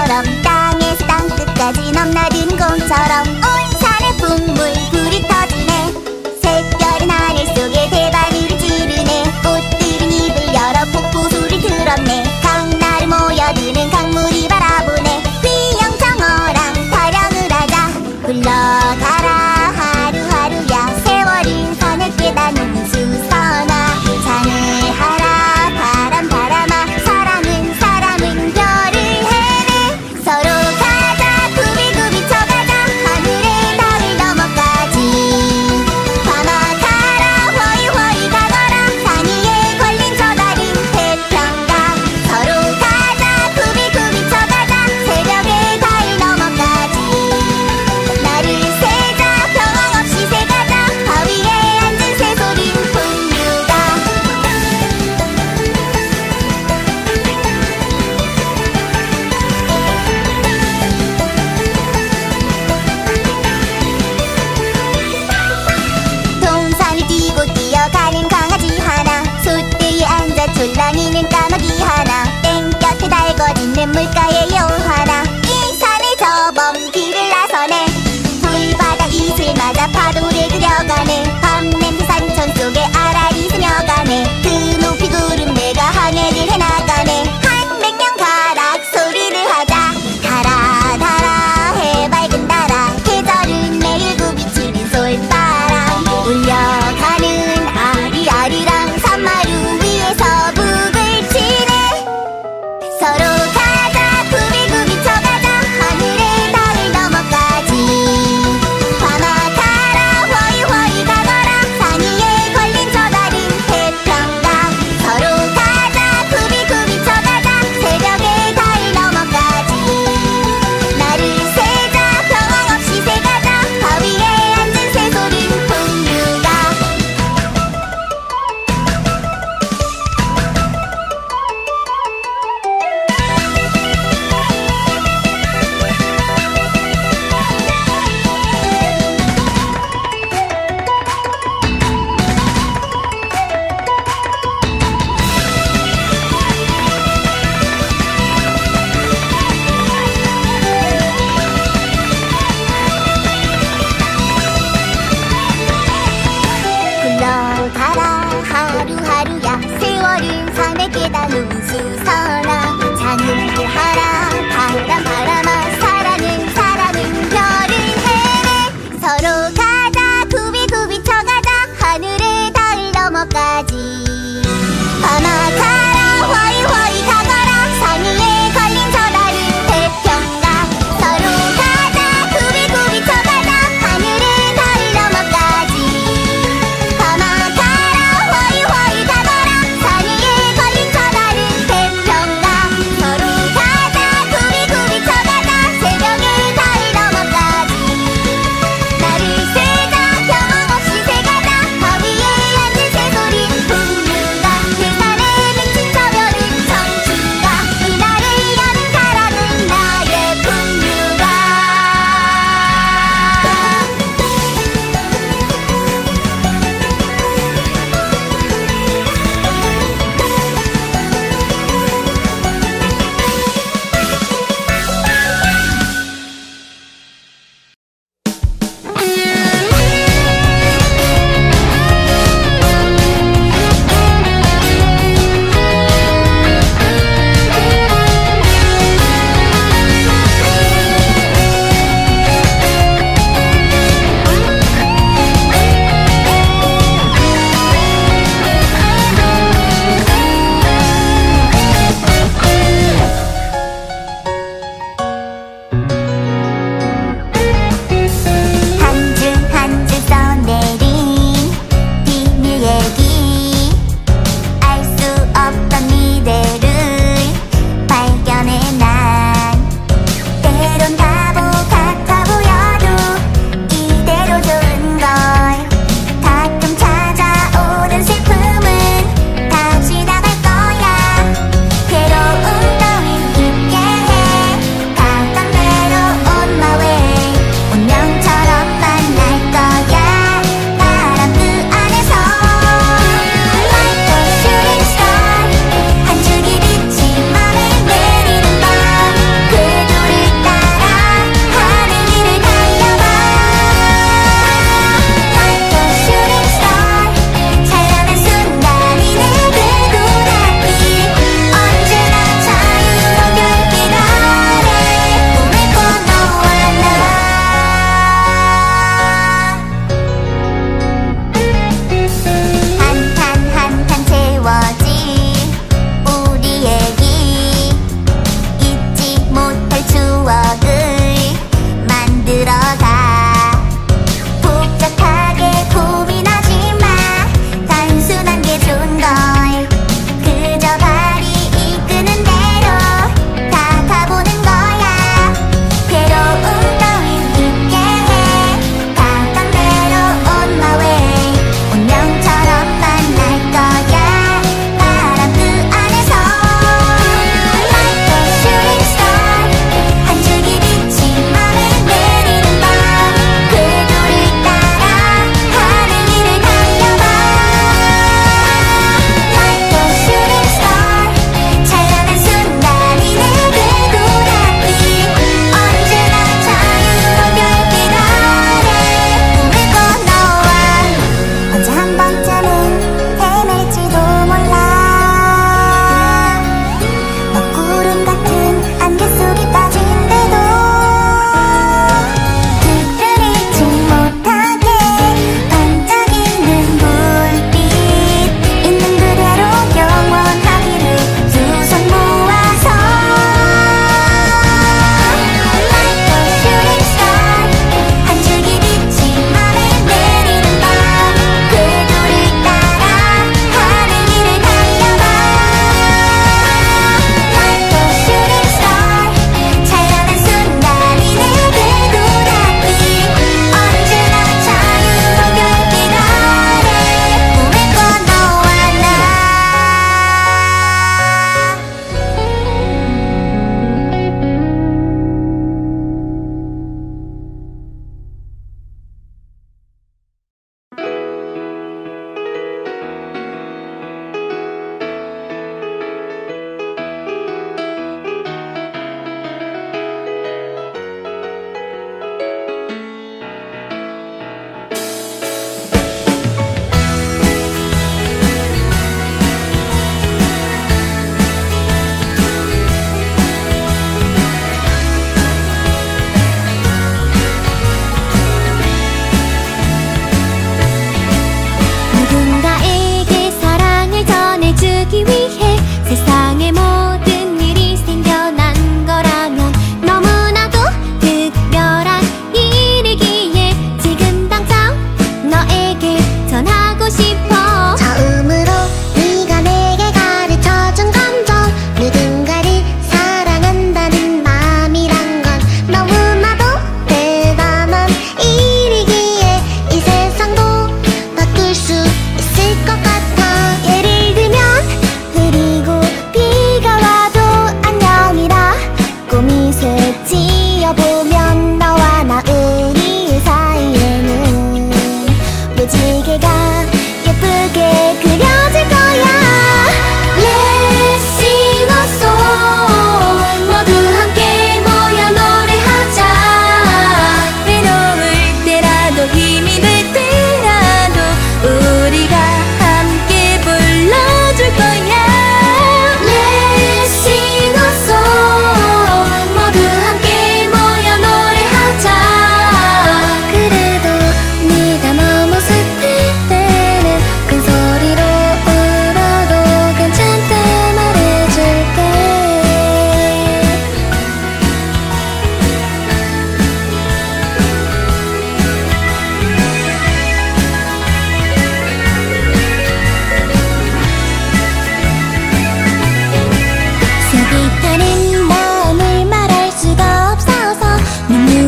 봄처럼 땅에서 땅끝까지 넘나드는 곰처럼 온 산에 풍물 불이 터지네. 새별은 하늘 속에 대바리를 지르네. 꽃들은 입을 열어 폭포수를 들었네. 강나루 모여드는 강물이 바라보네. 귀영정어랑 타령을 하자. 굴러가라 하루하루야. 세월은 산을 깨닫는 수선아. 산을 하라 바람 바람아. 사람은 별을 헤매. 서로 가자 구비구비 쳐가자. 하늘의 달을 넘어까지. 밤아 가라 허이허이 가거라. 산 위에 걸린 저 달인 태평가. 서로 가자 구비구비 쳐가자. 새벽의 달 넘어까지. 나를 세자 병원 없이 새가자. 바위에 앉은 새소린 풍류가. 동산을 뛰고 뛰어가는 강아지 하나. 솥대에 앉아 졸랑이는 까마귀 하나. 땡볕에 달궈진 냇물가의 여우 하나. 이 산의 저먼 길을 나서네. 불바다 이슬 맞아 파도를 그려가네. 밤냄새 산천 속에 아라리 스며가네. 그 높이 구름 내가 항해를 해나가네. 한 백년 가락 소리를 하자. 달아 달아 해맑은 달아. 계절은 매일 굽이치는 솔바람. 울려가는 아리아리랑 산마루 위에서 북을 치네. 서로 가자 구비구비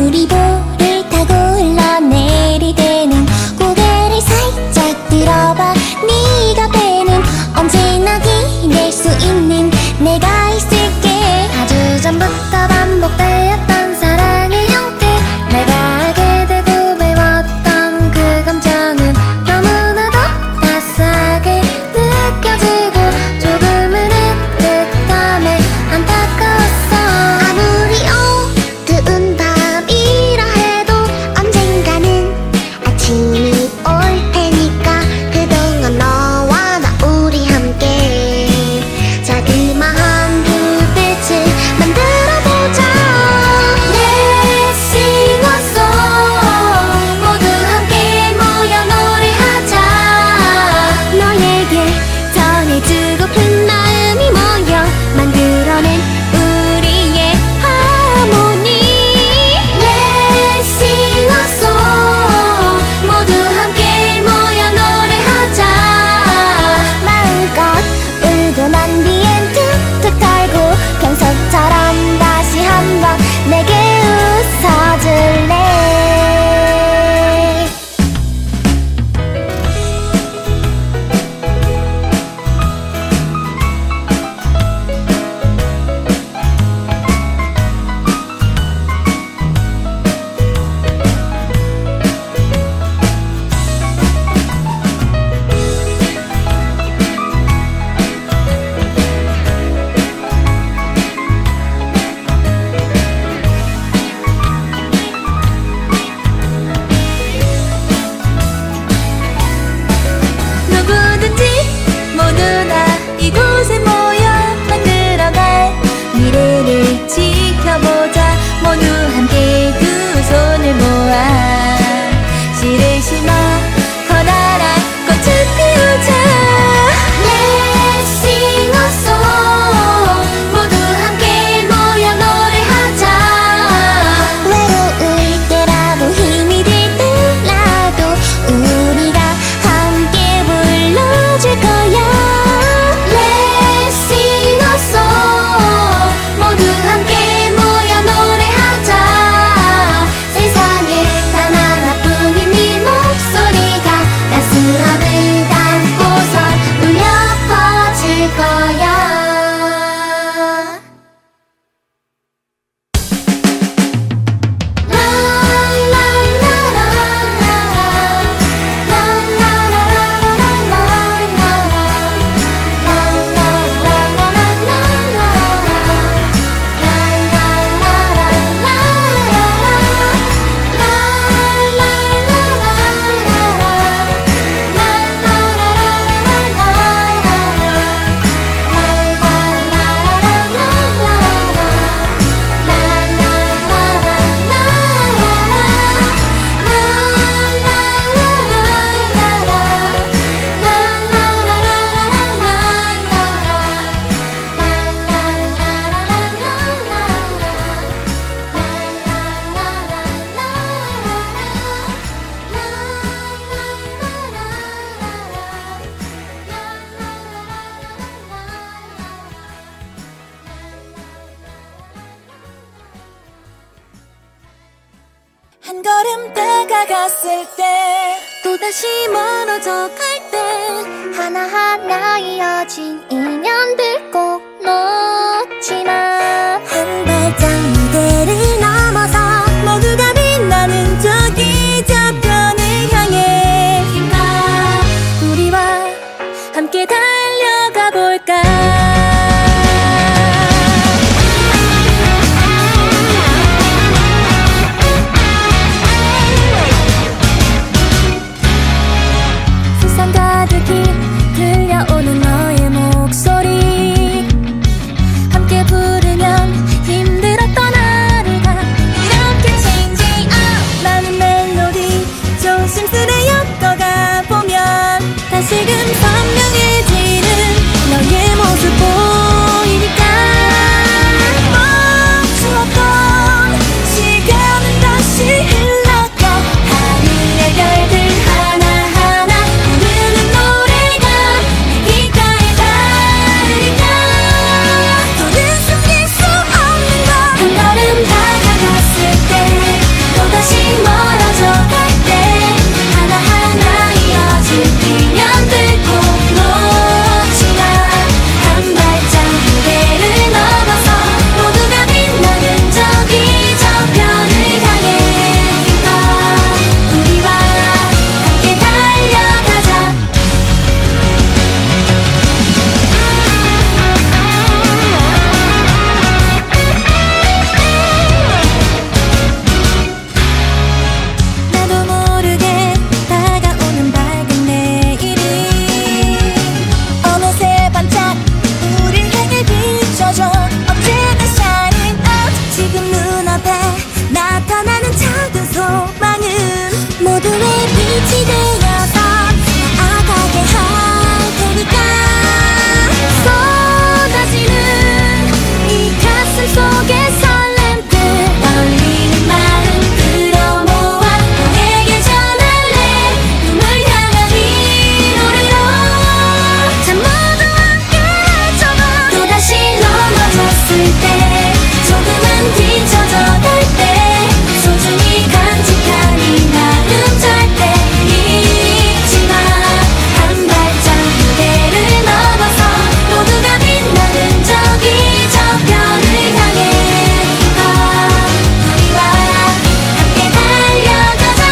우리 볼을 타고 흘러내릴 때는 고개를 살짝 들어봐. 네가 배는 언제나 기댈 수 있는 내가 있을게. 아주 전부터 반복되었던 사랑의 형태, 내가 알게 되고 배웠던 그 감정은 너무나도 따스하게 느껴지고 조금은 애틋함에 안타까웠어. 아무리 어두운 밤이라 해도 언젠가는 아침이 올 테니까 그동안 너와 나 우리 함께 자그마한 불빛을 만들어보자. Let's sing a song. 모두 함께 모여 노래하자. 너에게 전해주고픈 마음이 모여 만들어낸 우리의 하모니. Let's sing a song. 모두 함께 모여 노래하자. 마음껏 울고 난 뒤엔 툭툭 털고 평소처럼 다시 한번 내게 웃어줄래. 누구든지 모두나 이곳에 모여 만들어갈 미래를 지켜보자. 모두 함께 두 손을 모아 씨를 심어 커다란 꽃을 피우자. Let's sing a song. 모두 함께 모여 노래하자. 외로울 때라도 힘이 될 때라도 우리가 함께 불러줄 거야. Let's sing a song. 모두 함께 모여 노래하자. 세상에 단 하나뿐인 네 목소리가 따스함을 담고선 울려 퍼질 거야. 한 걸음 다가갔을 때 또다시 멀어져 갈 때 하나하나 이어진 인연들 꼭 놓지 마. 한 발짝 무대를 넘어서 모두가 빛나는 저기 저편을 향해 우리와 함께 달려가 볼까. 세상 가득히 들려오는 너의 목소리 함께 부르는 빛이 되어서 나아가게 할 테니까 쏟아지는 이 가슴 속에 설렘들 떨리는 마음 끌어모아 너에게 전할래 꿈을 향한 이 노래로 자 모두 함께 외쳐봐 또다시 넘어졌을 때 조금은 뒤쳐져 갈 때 소중히 간직한 이 마음 절대 잊지 마 한 발짝 무대를 넘어서 모두가 빛나는 저기 저편을 향해 우리와 함께 달려가자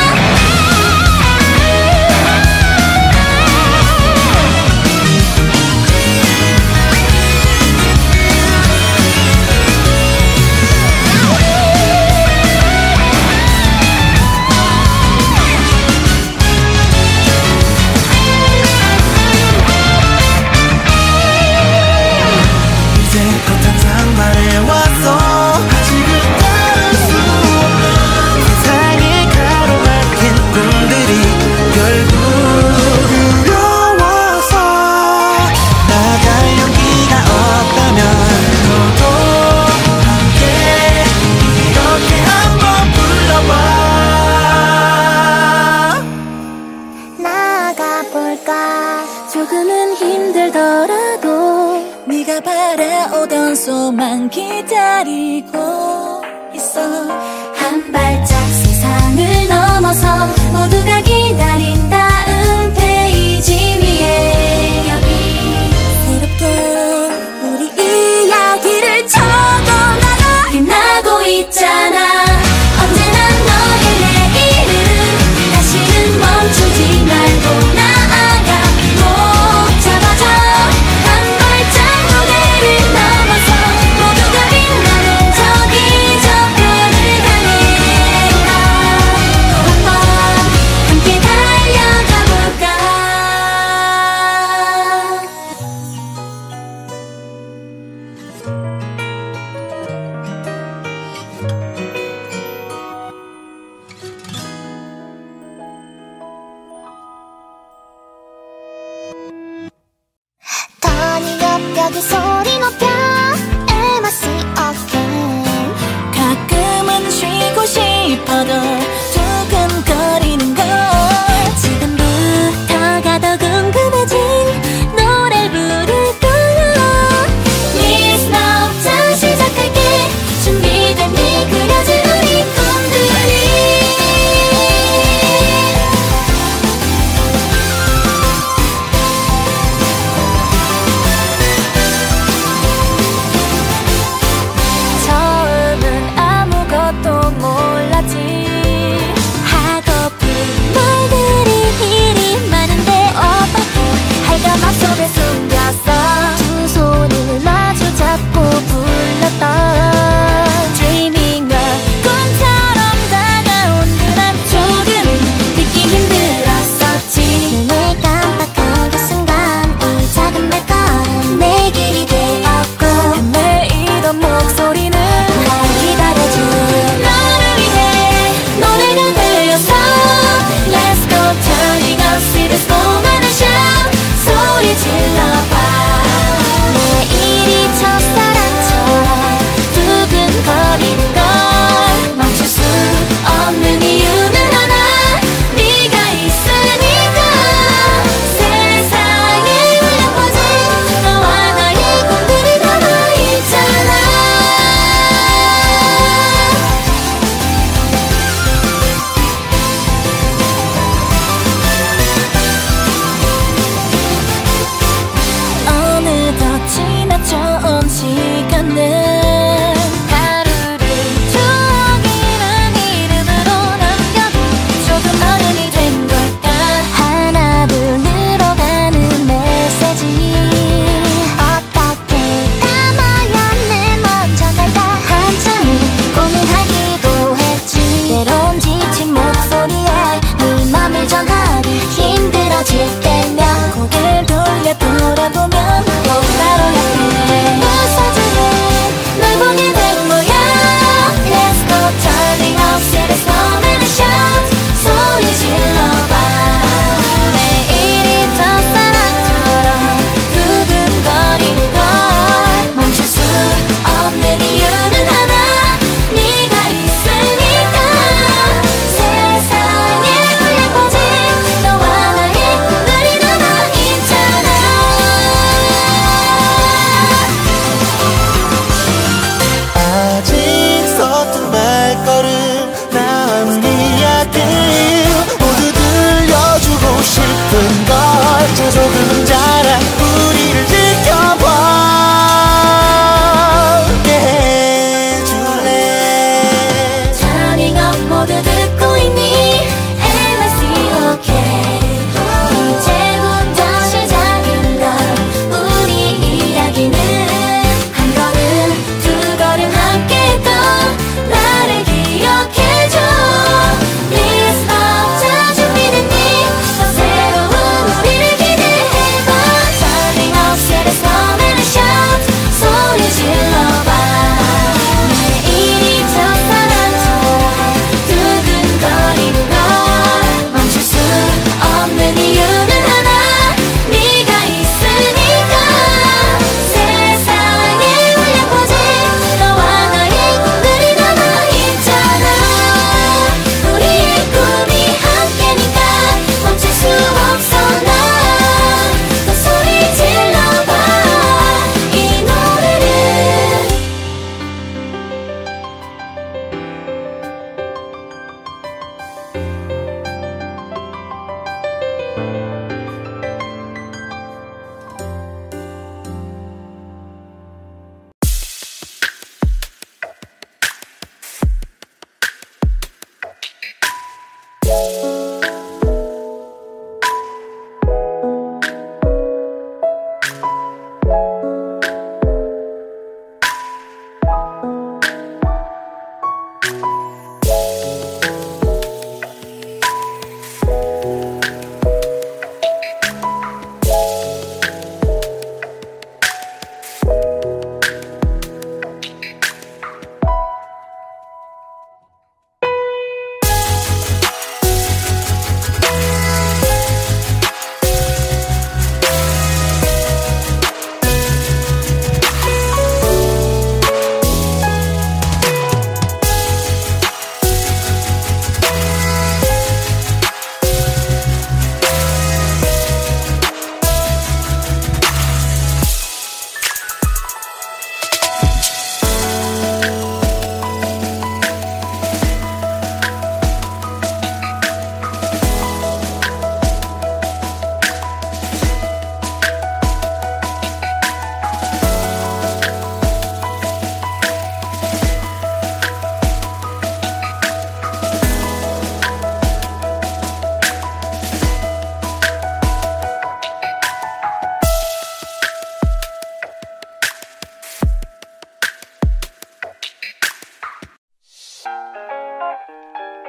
이제껏 항상 말해왔어 지금 다를 수 없는 세상에 가로막힌 꿈들이 결국 두려워서 나갈 용기가 없다면 너도 함께 이렇게 한번 불러봐 나가볼까 조금은 힘들더라도 네가 바라오던 소망 기다리고 있어 한 발짝 세상을 넘어서 모두가 기다린 다음 페이지 위에 여기 새롭게 우리 이야기를 적어나가 빛나고 있잖아 언제나 너의 내일은 다시는 멈추지 말고 나아가 꼭 잡아줘 한 발짝 무대를 넘어서 모두가 빛나는 저기 저편을 향해 또 한 번 함께 달려가 볼까 Turning up 여기 소리 높여 MRC again 가끔은 쉬고 싶어도 두근거리는 걸 지금부터가 더 궁금해진 노래 부를 거야 Listen up 자 시작할게 준비됐니 그려진 우리 꿈들이 처음은 아무것도 몰랐지 하고픈 말들이 이리 많은데 어떻게 할까 맘속에 숨겼어 두 손을 마주 잡고 불렀던 Dreaming of 꿈처럼 다가온 그날 조금 듣기 힘들었었지 눈을 깜빡한 그 순간 이 작은 발걸음 내 길이 되었고 매이던 목소리는 날 기다려준 너를 위해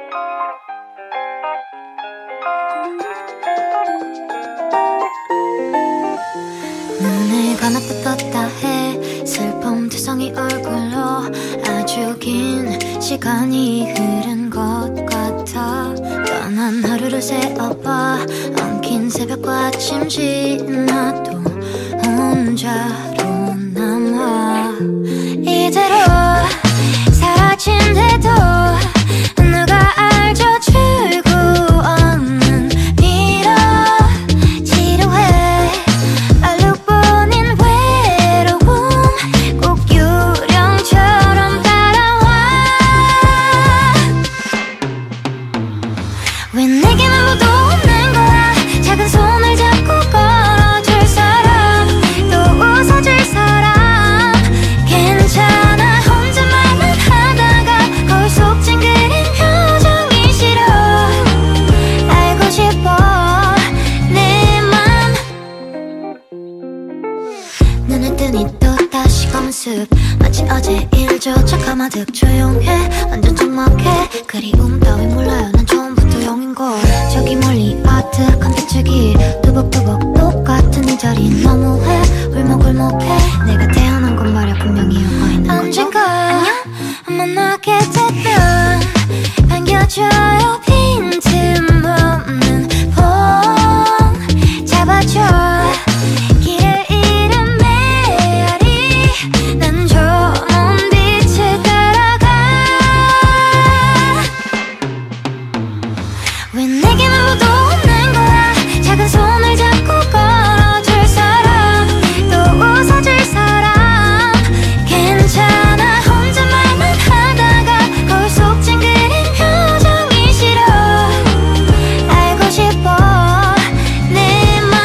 눈을 감았다 떴다 해 슬픔 투성이 얼굴로 아주 긴 시간이 흐른 것 같아 떠난 하루를 세어봐 엉킨 새벽과 아침 지나도 혼자로 남아 이대로 사라진대도 누가 알죠 출구 없는 미러 지루해 얼룩보는 외로움 꼭 유령처럼 따라와 왜 내게만 모두 없는 거야 작은 손을 잡고 걸어줄 사람 또 웃어줄 사람 괜찮아 혼자 말만 하다가 거울 속 찡그린 표정이 싫어 알고 싶어 내 맘 눈을 뜨니 또 다시 검은 숲 마치 어제 일조차 가마득 조용해 완전 적막해 그리움 따위 몰라요 난 처음부터 영인걸 저기 멀리 아트 컨텐츠기 뚜벅뚜벅 똑같은 이 자리 너무해 울먹울먹해 내가 태어난 건 말야 분명히 영화있는 거죠 언젠가 만나게 되면 반겨줘요 빈틈없는 봄 잡아줘 길을 잃은 메아리 난 저 먼 빛을 따라가 왜 내게만 모두 없는 거야 작은 손을 잡고 걸어줄 사람 또 웃어줄 사람 괜찮아 혼자 말만 하다가 거울 속 찡그린 표정이 싫어 알고 싶어 내 맘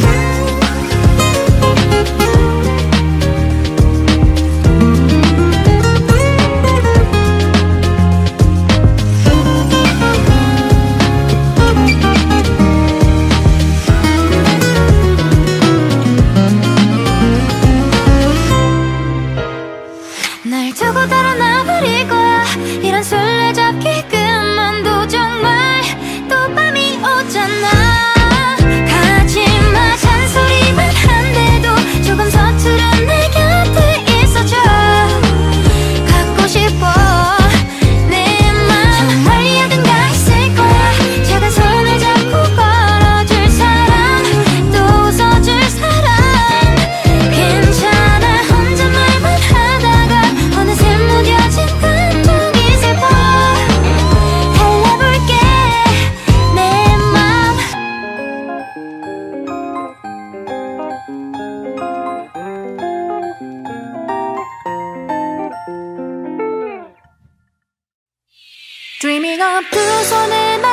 날 두고 달아나버릴 거야 이런 술래잡기 끝만도 정말 또 밤이 오잖아 가지마 잔소리만 한데도 조금 서투른 내 곁에 있어줘 갖고 싶어 내 맘 정말 어딘가 있을 거야 작은 손을 잡고 걸어줄 사람 또 웃어줄 사람 괜찮아 혼자 말만 하다가 어느새 무뎌진 감정이 슬퍼 달래볼게 내 맘 Dreaming of 두 손을